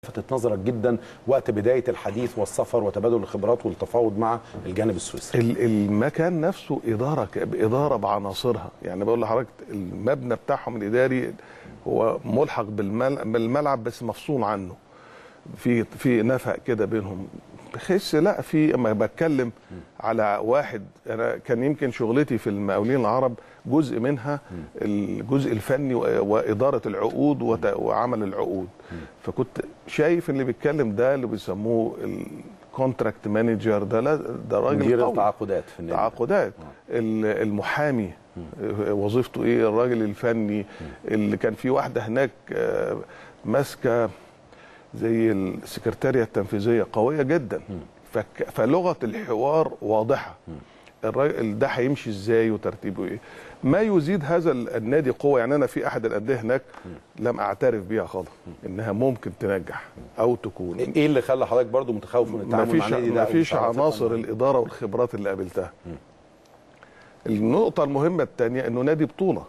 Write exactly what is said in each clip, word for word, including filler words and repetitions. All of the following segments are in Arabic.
لفتت نظرك جدا وقت بدايه الحديث والسفر وتبادل الخبرات والتفاوض مع الجانب السويسري؟ المكان نفسه اداره اداره بعناصرها. يعني بقول لحضرتك المبنى بتاعهم الاداري هو ملحق بالملعب بس مفصول عنه، في في نفق كده بينهم، بحس لا في. اما بتكلم على واحد، انا كان يمكن شغلتي في المقاولين العرب جزء منها الجزء الفني واداره العقود وعمل العقود، فكنت شايف اللي بيتكلم ده اللي بيسموه الكونتراكت مانجر، ده لا ده راجل مدير التعاقدات في النادي، تعاقدات. المحامي وظيفته ايه؟ الراجل الفني اللي كان في واحده هناك ماسكه زي السكرتاريه التنفيذيه قويه جدا، فلغه الحوار واضحه، الراجل ده هيمشي ازاي وترتيبه ايه. ما يزيد هذا النادي قوه. يعني انا في احد الانديه هناك لم اعترف بيها خالص انها ممكن تنجح او تكون. ايه اللي خلى حضرتك برضو متخوف من التعامل مع النادي ده؟ ما فيش عناصر الاداره والخبرات اللي قابلتها. النقطه المهمه الثانيه انه نادي بطوله،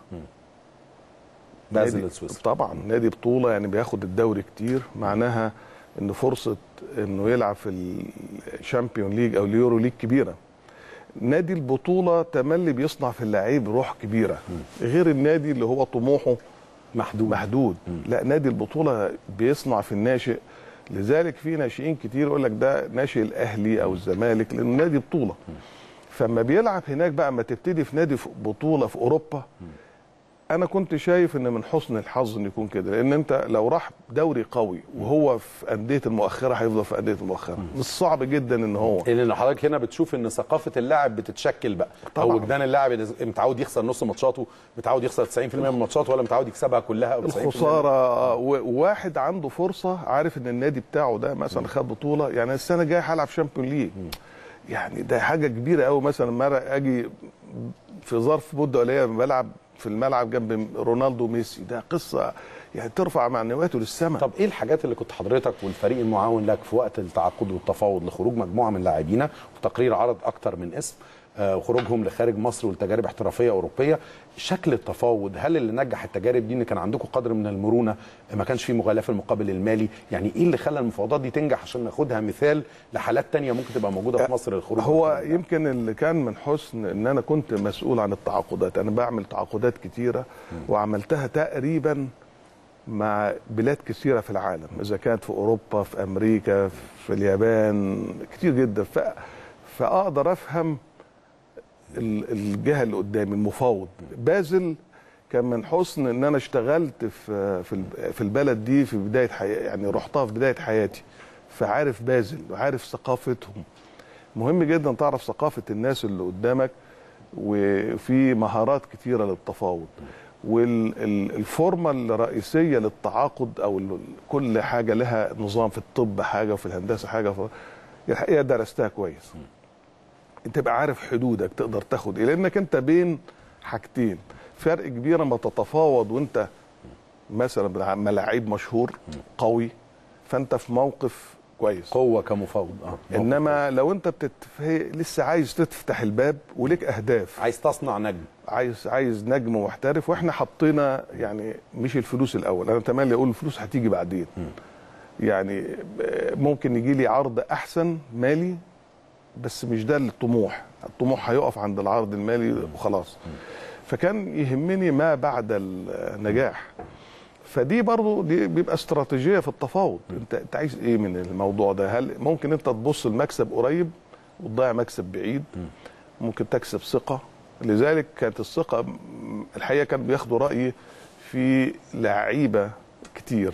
بازل السويسري طبعا نادي بطوله، يعني بياخد الدوري كتير، معناها انه فرصه انه يلعب في الشامبيون ليج او اليورو ليج كبيره. نادي البطوله تملي بيصنع في اللعيب روح كبيره، غير النادي اللي هو طموحه محدود محدود لا، نادي البطوله بيصنع في الناشئ. لذلك في ناشئين كتير يقول لك ده ناشئ الاهلي او الزمالك، لانه نادي بطوله. فما بيلعب هناك بقى، ما تبتدي في نادي في بطوله في اوروبا، انا كنت شايف ان من حسن الحظ ان يكون كده، لان انت لو راح دوري قوي وهو في انديه المؤخره هيفضل في انديه المؤخره، مش صعب جدا ان هو. لان حضرتك هنا بتشوف ان ثقافه اللاعب بتتشكل بقى، او وجدان اللاعب متعود يخسر نص ماتشاته، متعود يخسر تسعين في المية من ماتشاته، ولا متعود يكسبها كلها او الخساره. وواحد عنده فرصه، عارف ان النادي بتاعه ده مثلا خد بطوله، يعني السنه الجايه هلعب شامبيون ليج، يعني ده حاجه كبيره قوي. مثلا مره اجي في ظرف مده قليله بلعب في الملعب جنب رونالدو وميسي، ده قصه يعني ترفع معنوياته للسماء. طب ايه الحاجات اللي كنت حضرتك والفريق المعاون لك في وقت التعاقد والتفاوض لخروج مجموعه من لاعبينا، وتقرير عرض اكتر من اسم آه وخروجهم لخارج مصر والتجارب احترافيه اوروبيه، شكل التفاوض؟ هل اللي نجح التجارب دي ان كان عندكم قدر من المرونه، ما كانش في مغالاه في المقابل المالي؟ يعني ايه اللي خلى المفاوضات دي تنجح عشان ناخدها مثال لحالات ثانيه ممكن تبقى موجوده في مصر للخروج؟ هو يمكن اللي كان من حسن ان انا كنت مسؤول عن التعاقدات، انا بعمل تعاقدات كتيره وعملتها تقريبا مع بلاد كثيره في العالم، اذا كانت في اوروبا، في امريكا، في اليابان، كتير جدا. ف... فاقدر افهم الجهه اللي قدامي المفاوض. بازل كان من حسن ان انا اشتغلت في في البلد دي في بدايه حياتي، يعني رحتها في بدايه حياتي، فعارف بازل وعارف ثقافتهم. مهم جدا تعرف ثقافه الناس اللي قدامك، وفي مهارات كتيره للتفاوض. والفورمه الرئيسيه للتعاقد، او كل حاجه لها نظام، في الطب حاجه وفي الهندسه حاجه، الحقيقه درستها كويس. انت تبقى عارف حدودك تقدر تاخد ايه، لانك انت بين حاجتين، فرق كبير لما تتفاوض وانت مثلا مع لعيب مشهور قوي، فانت في موقف كويس، قوه كمفاوض. اه انما لو انت بتتف... لسه عايز تفتح الباب وليك اهداف، عايز تصنع نجم، عايز عايز نجم محترف، واحنا حطينا يعني مش الفلوس الاول، انا تملي اقول الفلوس هتيجي بعدين. م. يعني ممكن يجي لي عرض احسن مالي، بس مش ده الطموح، الطموح هيقف عند العرض المالي وخلاص. فكان يهمني ما بعد النجاح. فدي برضو دي بيبقى استراتيجيه في التفاوض، انت انت عايز ايه من الموضوع ده؟ هل ممكن انت تبص المكسب قريب وتضيع مكسب بعيد؟ ممكن تكسب ثقه. لذلك كانت الثقه الحقيقه كان بياخدوا رايي في لعيبه كتير،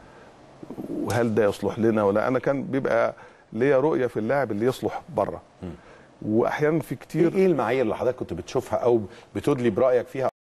وهل ده يصلح لنا ولا. انا كان بيبقى ليا رؤيه في اللاعب اللي يصلح بره، واحيانا في كتير. ايه المعايير اللي حضرتك كنت بتشوفها او بتدلي برايك فيها